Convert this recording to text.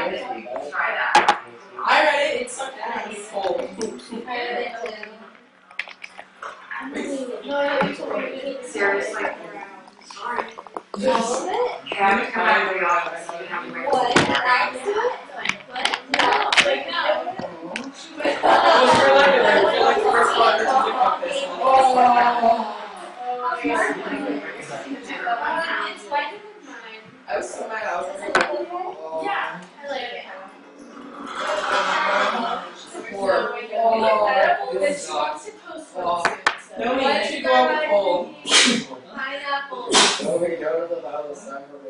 Try that. I read it. It's something that is cold. Seriously. Sorry. Just have it come out of the office. You have to wait. What? No. What's your like the first one or something like this? I was so mad. I was like, Yeah, I like it. No, we should go out with cold. Pineapple. Oh, we go to the battle of Sacramento.